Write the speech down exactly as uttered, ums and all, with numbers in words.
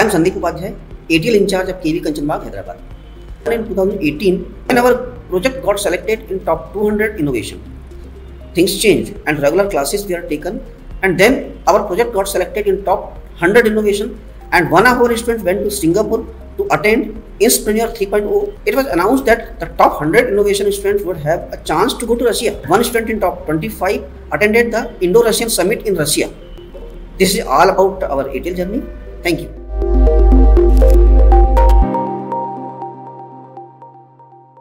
am Sandeep Upadhyay, A T L in charge of K V Kanchanbag, Hyderabad. In twenty eighteen, when our project got selected in top two hundred innovation, things changed and regular classes were taken, and then our project got selected in top one hundred innovation, and one of our students went to Singapore to attend Inspreneur three point oh. It was announced that the top one hundred innovation students would have a chance to go to Russia. One student in top twenty-five attended the Indo-Russian Summit in Russia. This is all about our A T L journey. Thank you.